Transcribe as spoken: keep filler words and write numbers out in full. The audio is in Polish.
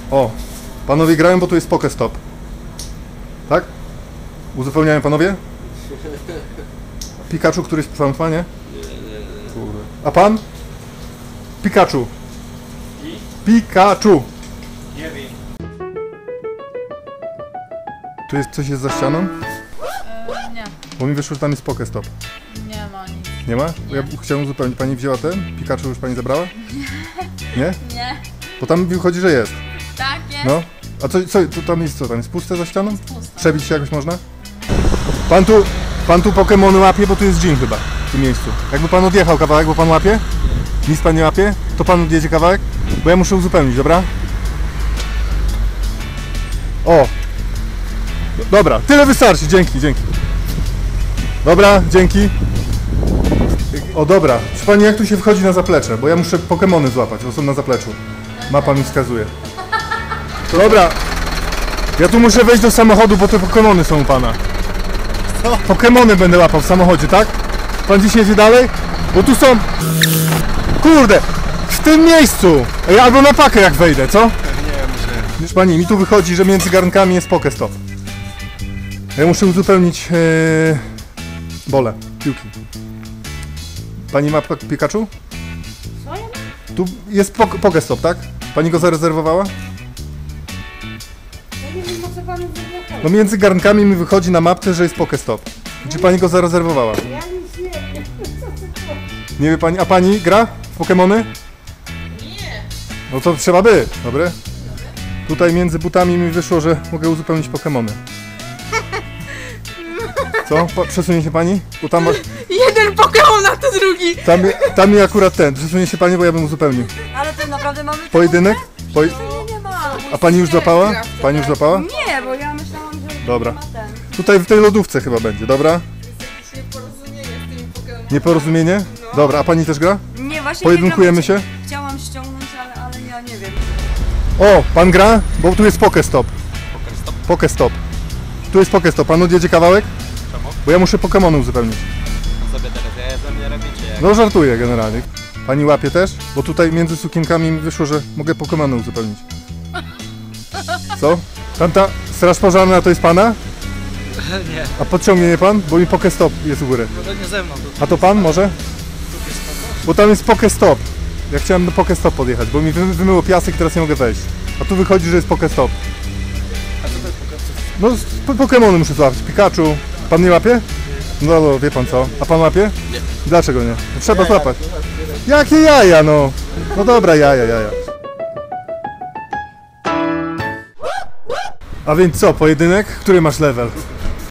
O, panowie grają, bo tu jest Pokestop. Tak? Uzupełniają panowie? Pikachu, któryś pan ma, nie? Kurde. A pan? Pikachu. Pikachu. Nie wiem. Tu jest coś jest za ścianą? Yy, nie. Bo mi wyszło, że tam jest Pokestop. Nie ma nic. Nie ma? Nie. Ja chciałem uzupełnić. Pani wzięła ten? Pikachu już pani zabrała? Nie? Nie. Bo tam wychodzi, że jest. Tak jest. No. A co, co to tam jest co? Tam jest puste za ścianą? Pusto. Przebić się jakoś można? Pan tu, pan tu Pokemony łapie, bo tu jest gym chyba, w tym miejscu. Jakby pan odjechał kawałek, bo pan łapie? Nic pan nie łapie? To pan odjedzie kawałek? Bo ja muszę uzupełnić, dobra? O! Dobra, tyle wystarczy, dzięki, dzięki. Dobra, dzięki. O dobra, czy pani jak tu się wchodzi na zaplecze? Bo ja muszę Pokemony złapać, bo są na zapleczu. Mapa mi wskazuje. Dobra. Ja tu muszę wejść do samochodu, bo te Pokemony są u pana. Co? Pokemony będę łapał w samochodzie, tak? Pan dziś jedzie dalej? Bo tu są... Kurde! W tym miejscu! Ej, albo na pakę jak wejdę, co? Nie, muszę. Wiesz pani, mi tu wychodzi, że między garnkami jest Pokestop. Ja muszę uzupełnić... Ee... Bole, piłki. Pani ma Pikachu? Co ja mam? Tu jest pok Pokestop, tak? Pani go zarezerwowała? Ja nie wiem, o co panu wygląda. No między garnkami mi wychodzi na mapce, że jest Pokestop. Czy pani go zarezerwowała? Ja nic nie wiem. Co ty chodzi? Nie wie pani, a pani gra w Pokemony? Nie. No to trzeba by, dobre? Tutaj między butami mi wyszło, że mogę uzupełnić Pokemony. Co? Pa przesunie się pani? Bo tam, Jeden Pokémon, a to drugi! tam, tam mi akurat ten. Przesunie się pani, bo ja bym uzupełnił. Ale to naprawdę mamy... Pojedynek? Poj Nie, nie ma. a pani już złapała? Pani już złapała? Nie, bo ja myślałam, że... Dobra. Ma ten. Tutaj w tej lodówce chyba będzie, dobra? Jakieś nieporozumienie z tymi Pokémon. Nieporozumienie? Dobra, a pani też gra? Nie, właśnie Pojedynkujemy nie gram. się? Chciałam ściągnąć, ale, ale ja nie wiem. O, pan gra? Bo tu jest Pokestop. Pokestop. Tu jest Pokestop. Pan odjedzie kawałek? Czemu? Bo ja muszę Pokemony uzupełnić. Co sobie teraz ja ze mnie robicie? Jak... No żartuję generalnie. Pani łapie też? Bo tutaj między sukienkami mi wyszło, że mogę Pokemony uzupełnić. Co? Tamta straż pożarna to jest pana? nie, A podciągnie mnie pan? Bo mi Pokestop jest u góry. no to nie ze mną. To A to pan może? Bo tam jest Pokestop. Ja chciałem do Pokestop podjechać, bo mi wy wymyło piasek i teraz nie mogę wejść. A tu wychodzi, że jest Pokestop. A co to jest pokazać? No po Pokemony muszę złapać. Pikachu. Pan nie łapie? No, no wie pan co. A pan łapie? Nie. Dlaczego nie? No, trzeba złapać. Jakie jaja no? No dobra, jaja, jaja. A więc co, pojedynek? Który masz level?